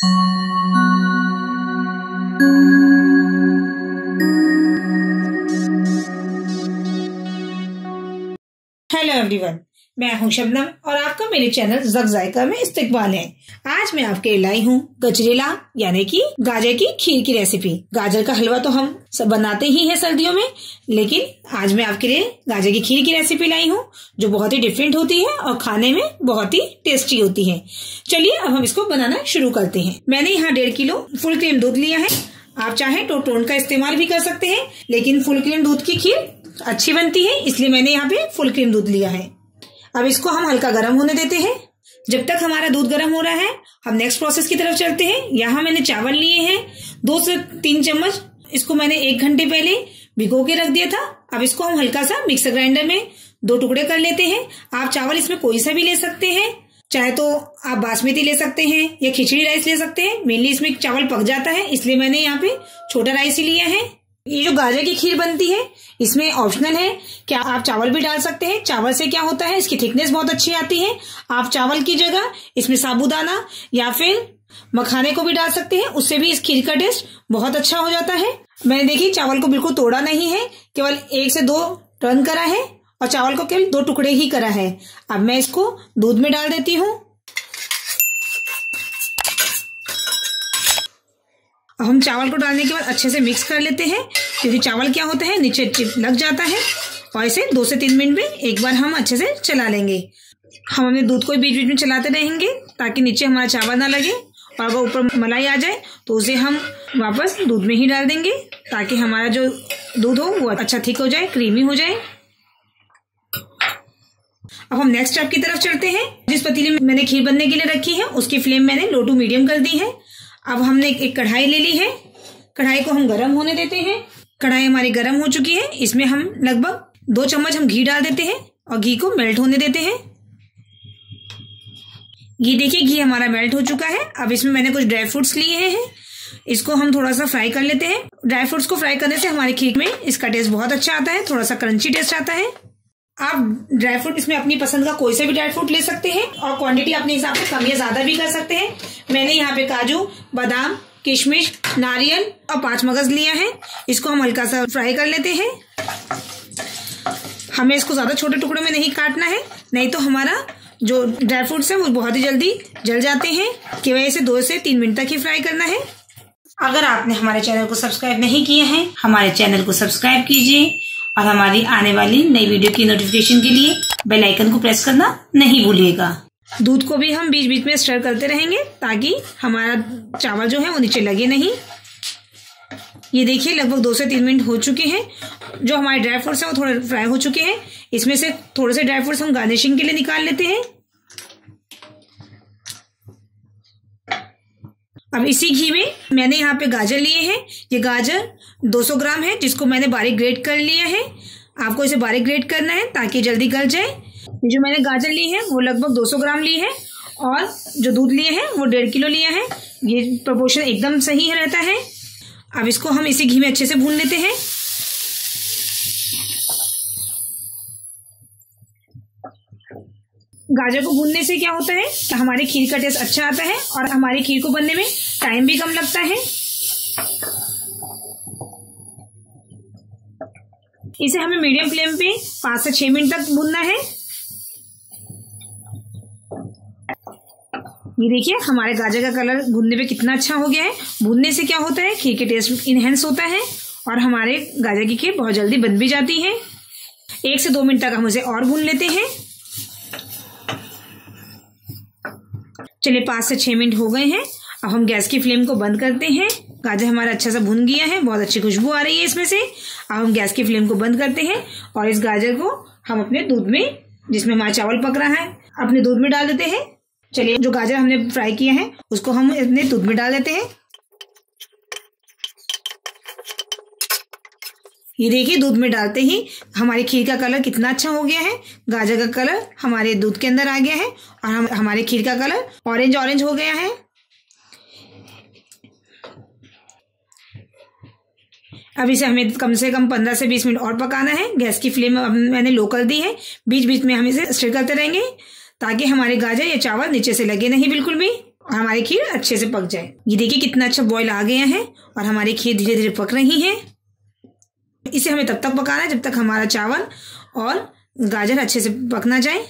Hello everyone, मैं हूं शबनम और आपका मेरे चैनल ज़क ज़ायका में इस्तकबाल है। आज मैं आपके लिए लाई हूं गजरेला यानी कि गाजर की खीर की रेसिपी। गाजर का हलवा तो हम सब बनाते ही हैं सर्दियों में, लेकिन आज मैं आपके लिए गाजर की खीर की रेसिपी लाई हूं जो बहुत ही डिफरेंट होती है और खाने में बहुत ही टेस्टी होती है। चलिए अब हम इसको बनाना शुरू करते हैं। मैंने यहाँ 1.5 किलो फुल क्रीम दूध लिया है। आप चाहें तो टोन का इस्तेमाल भी कर सकते हैं, लेकिन फुल क्रीम दूध की खीर अच्छी बनती है, इसलिए मैंने यहाँ पे फुल क्रीम दूध लिया है। अब इसको हम हल्का गर्म होने देते हैं। जब तक हमारा दूध गर्म हो रहा है हम नेक्स्ट प्रोसेस की तरफ चलते हैं। यहाँ मैंने चावल लिए हैं 2 से 3 चम्मच। इसको मैंने 1 घंटे पहले भिगो के रख दिया था। अब इसको हम हल्का सा मिक्सर ग्राइंडर में 2 टुकड़े कर लेते हैं। आप चावल इसमें कोई सा भी ले सकते हैं, चाहे तो आप बासमती ले सकते हैं या खिचड़ी राइस ले सकते हैं। मेनली इसमें चावल पक जाता है, इसलिए मैंने यहाँ पे छोटा राइस ही लिया है। ये जो गाजर की खीर बनती है इसमें ऑप्शनल है, क्या आप चावल भी डाल सकते हैं। चावल से क्या होता है, इसकी थिकनेस बहुत अच्छी आती है। आप चावल की जगह इसमें साबूदाना या फिर मखाने को भी डाल सकते हैं, उससे भी इस खीर का टेस्ट बहुत अच्छा हो जाता है। मैंने देखिए चावल को बिल्कुल तोड़ा नहीं है, केवल 1 से 2 टर्न करा है और चावल को केवल 2 टुकड़े ही करा है। अब मैं इसको दूध में डाल देती हूँ। अब हम चावल को डालने के बाद अच्छे से मिक्स कर लेते हैं, क्योंकि चावल क्या होता है नीचे चिप लग जाता है। और इसे 2 से 3 मिनट में एक बार हम अच्छे से चला लेंगे। हम अपने दूध को बीच बीच में चलाते रहेंगे ताकि नीचे हमारा चावल ना लगे, और अगर ऊपर मलाई आ जाए तो उसे हम वापस दूध में ही डाल देंगे ताकि हमारा जो दूध हो वो अच्छा थिक हो जाए, क्रीमी हो जाए। अब हम नेक्स्ट स्टेप की तरफ चलते हैं। जिस पतीले में मैंने खीर बनने के लिए रखी है उसकी फ्लेम मैंने लो टू मीडियम कर दी है। अब हमने एक कढ़ाई ले ली है। कढ़ाई को हम गर्म होने देते हैं। कढ़ाई हमारी गर्म हो चुकी है। इसमें हम लगभग 2 चम्मच हम घी डाल देते हैं और घी को मेल्ट होने देते हैं। ये देखिए घी हमारा मेल्ट हो चुका है। अब इसमें मैंने कुछ ड्राई फ्रूट्स लिए हैं, इसको हम थोड़ा सा फ्राई कर लेते हैं। ड्राई फ्रूट्स को फ्राई करने से हमारी खीर में इसका टेस्ट बहुत अच्छा आता है, थोड़ा सा क्रंची टेस्ट आता है। आप ड्राई फ्रूट इसमें अपनी पसंद का कोई सा भी ड्राई फ्रूट ले सकते हैं और क्वांटिटी अपने हिसाब से कम या ज्यादा भी कर सकते हैं। मैंने यहाँ पे काजू, बादाम, किशमिश, नारियल और 5 मगज लिया है। इसको हम हल्का सा फ्राई कर लेते हैं। हमें इसको ज्यादा छोटे टुकड़ों में नहीं काटना है, नहीं तो हमारा जो ड्राई फ्रूट्स है वो बहुत ही जल्दी जल जाते हैं। की वजह से 2 से 3 मिनट तक ही फ्राई करना है। अगर आपने हमारे चैनल को सब्सक्राइब नहीं किया है, हमारे चैनल को सब्सक्राइब कीजिए और हमारी आने वाली नई वीडियो की नोटिफिकेशन के लिए बेल आइकन को प्रेस करना नहीं भूलिएगा। दूध को भी हम बीच बीच में स्टर करते रहेंगे ताकि हमारा चावल जो है वो नीचे लगे नहीं। ये देखिए लगभग 2 से 3 मिनट हो चुके हैं। जो हमारे ड्राई फ्रूट्स हैं वो थोड़े फ्राई हो चुके हैं। इसमें से थोड़े से ड्राई फ्रूट्स हम गार्निशिंग के लिए निकाल लेते हैं। अब इसी घी में मैंने यहाँ पे गाजर लिए हैं। ये गाजर 200 ग्राम है, जिसको मैंने बारीक ग्रेट कर लिया है। आपको इसे बारीक ग्रेट करना है ताकि जल्दी गल जाए। जो मैंने गाजर ली है वो लगभग 200 ग्राम ली है और जो दूध लिए हैं वो 1.5 किलो लिया है। ये प्रोपोर्शन एकदम सही रहता है। अब इसको हम इसी घी में अच्छे से भून लेते हैं। गाजर को भूनने से क्या होता है कि हमारी खीर का टेस्ट अच्छा आता है और हमारी खीर को बनने में टाइम भी कम लगता है। इसे हमें मीडियम फ्लेम पे 5 से 6 मिनट तक भूनना है। ये देखिए हमारे गाजर का कलर भूनने पे कितना अच्छा हो गया है। भूनने से क्या होता है, खीर के टेस्ट इनहेंस होता है और हमारे गाजर की खीर बहुत जल्दी बन भी जाती है। 1 से 2 मिनट तक हम उसे और भून लेते हैं। चलिए 5 से 6 मिनट हो गए हैं। अब हम गैस की फ्लेम को बंद करते हैं। गाजर हमारा अच्छा सा भुन गया है, बहुत अच्छी खुशबू आ रही है इसमें से। अब हम गैस की फ्लेम को बंद करते हैं और इस गाजर को हम अपने दूध में, जिसमें हमारा चावल पक रहा है, अपने दूध में डाल देते हैं। चलिए जो गाजर हमने फ्राई किया है उसको हम अपने दूध में डाल देते हैं। ये देखिए दूध में डालते ही हमारी खीर का कलर कितना अच्छा हो गया है। गाजर का कलर हमारे दूध के अंदर आ गया है और हमारे खीर का कलर ऑरेंज ऑरेंज हो गया है। अब इसे हमें कम से कम 15 से 20 मिनट और पकाना है। गैस की फ्लेम मैंने लो कर दी है। बीच बीच में हम इसे स्टर करते रहेंगे ताकि हमारे गाजर या चावल नीचे से लगे नहीं बिल्कुल भी। और हमारी खीर अच्छे से पक जाए। ये देखिए कितना अच्छा बॉईल आ गया है और हमारी खीर धीरे धीरे पक रही है। इसे हमें तब तक पकाना है जब तक हमारा चावल और गाजर अच्छे से पक ना जाए।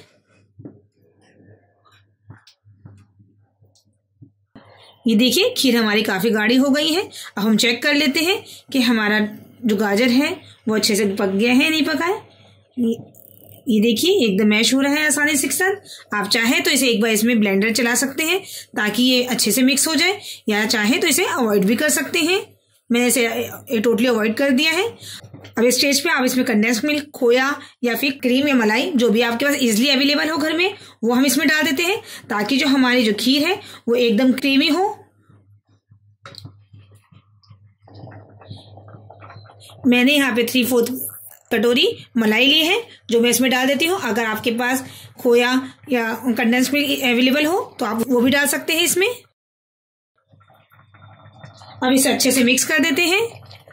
ये देखिए खीर हमारी काफी गाढ़ी हो गई है। अब हम चेक कर लेते हैं कि हमारा जो गाजर है वो अच्छे से पक गया है नहीं पका है। ये देखिए एकदम मैश हो रहा है आसानी से एक साथ। आप चाहें तो इसे एक बार इसमें ब्लेंडर चला सकते हैं ताकि ये अच्छे से मिक्स हो जाए, या चाहें तो इसे अवॉइड भी कर सकते हैं। मैंने इसे टोटली अवॉइड कर दिया है। अब इस स्टेज पे आप इसमें कंडेंस मिल्क, खोया या फिर क्रीम या मलाई जो भी आपके पास इजीली अवेलेबल हो घर में वो हम इसमें डाल देते हैं ताकि जो हमारी जो खीर है वो एकदम क्रीमी हो। मैंने यहाँ पे 3/4 कटोरी मलाई ली है जो मैं इसमें डाल देती हूँ। अगर आपके पास खोया या कंडेंस मिल्क अवेलेबल हो तो आप वो भी डाल सकते हैं इसमें। अब इसे अच्छे से मिक्स कर देते हैं।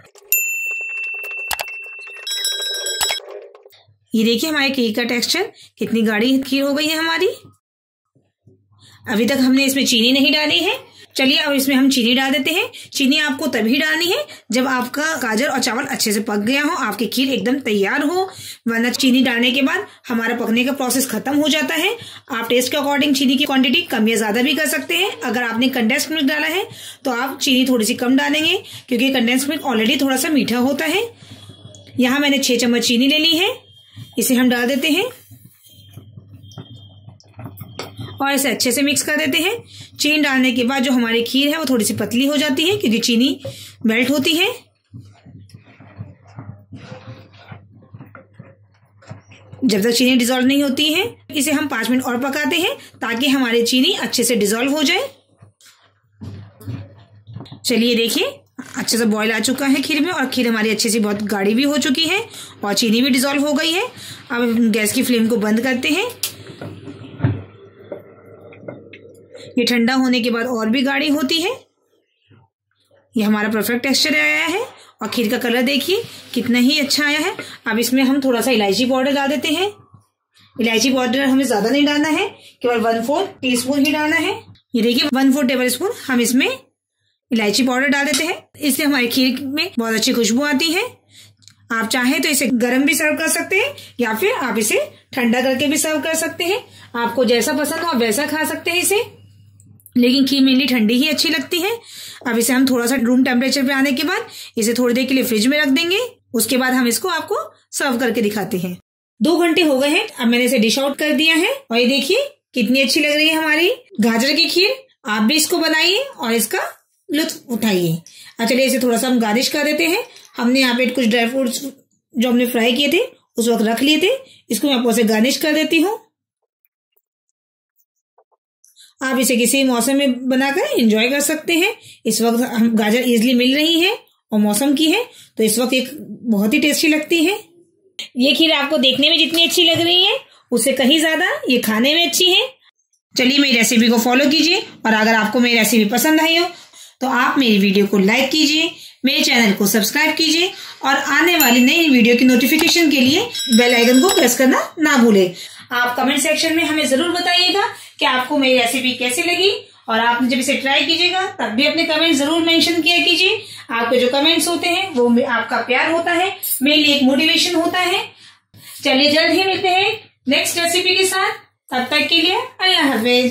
ये देखिए हमारे खीर का टेक्सचर कितनी गाढ़ी खीर हो गई है हमारी। अभी तक हमने इसमें चीनी नहीं डाली है। चलिए अब इसमें हम चीनी डाल देते हैं। चीनी आपको तभी डालनी है जब आपका गाजर और चावल अच्छे से पक गया हो, आपकी खीर एकदम तैयार हो, वरना चीनी डालने के बाद हमारा पकने का प्रोसेस खत्म हो जाता है। आप टेस्ट के अकॉर्डिंग चीनी की क्वांटिटी कम या ज्यादा भी कर सकते हैं। अगर आपने कंडेंस्ड मिल्क डाला है तो आप चीनी थोड़ी सी कम डालेंगे क्योंकि कंडेंस्ड मिल्क ऑलरेडी थोड़ा सा मीठा होता है। यहाँ मैंने 6 चम्मच चीनी ले ली है, इसे हम डाल देते हैं और इसे अच्छे से मिक्स कर देते हैं। चीनी डालने के बाद जो हमारी खीर है वो थोड़ी सी पतली हो जाती है क्योंकि चीनी मेल्ट होती है। जब तक चीनी डिसॉल्व नहीं होती है इसे हम 5 मिनट और पकाते हैं ताकि हमारी चीनी अच्छे से डिसॉल्व हो जाए। चलिए देखिए अच्छे से बॉईल आ चुका है खीर में और खीर हमारी अच्छी सी बहुत गाढ़ी भी हो चुकी है और चीनी भी डिसॉल्व हो गई है। अब हम गैस की फ्लेम को बंद करते हैं। ये ठंडा होने के बाद और भी गाढ़ी होती है। ये हमारा परफेक्ट टेक्सचर आया है और खीर का कलर देखिए कितना ही अच्छा आया है। अब इसमें हम थोड़ा सा इलायची पाउडर डाल देते हैं। इलायची पाउडर हमें ज्यादा नहीं डालना है, केवल 1/4 टीस्पून ही डालना है। ये देखिए 1/4 टेबल स्पून हम इसमें इलायची पाउडर डाल देते हैं। इससे हमारी खीर में बहुत अच्छी खुशबू आती है। आप चाहें तो इसे गर्म भी सर्व कर सकते हैं या फिर आप इसे ठंडा करके भी सर्व कर सकते हैं। आपको जैसा पसंद हो आप वैसा खा सकते हैं इसे, लेकिन खीर मेनली ठंडी ही अच्छी लगती है। अब इसे हम थोड़ा सा रूम टेम्परेचर पे आने के बाद इसे थोड़ी देर के लिए फ्रिज में रख देंगे। उसके बाद हम इसको आपको सर्व करके दिखाते हैं। 2 घंटे हो गए हैं। अब मैंने इसे डिश आउट कर दिया है और ये देखिए कितनी अच्छी लग रही है हमारी गाजर की खीर। आप भी इसको बनाइए और इसका लुत्फ उठाइए। अब चलिए इसे थोड़ा सा हम गार्निश कर देते हैं। हमने यहाँ पे कुछ ड्राई फ्रूट्स जो हमने फ्राई किए थे उस वक्त रख लिए थे, इसको मैं आपको से गार्निश कर देती हूँ। आप इसे किसी मौसम में बनाकर एंजॉय कर सकते हैं। इस वक्त हम गाजर इजीली मिल रही है और मौसम की है तो इस वक्त एक बहुत ही टेस्टी लगती है। ये खीर आपको देखने में जितनी अच्छी लग रही है उससे कहीं ज्यादा ये खाने में अच्छी है। चलिए मेरी रेसिपी को फॉलो कीजिए और अगर आपको मेरी रेसिपी पसंद आई हो तो आप मेरी वीडियो को लाइक कीजिए, मेरे चैनल को सब्सक्राइब कीजिए और आने वाली नई वीडियो की नोटिफिकेशन के लिए बेल आइकन को प्रेस करना ना भूलें। आप कमेंट सेक्शन में हमें जरूर बताइएगा कि आपको मेरी रेसिपी कैसी लगी और आप जब इसे ट्राई कीजिएगा तब भी अपने कमेंट जरूर मेंशन किया कीजिए। आपके जो कमेंट्स होते हैं वो आपका प्यार होता है, मेरे लिए एक मोटिवेशन होता है। चलिए जल्द ही मिलते हैं नेक्स्ट रेसिपी के साथ। तब तक के लिए अल्लाह हाफिज।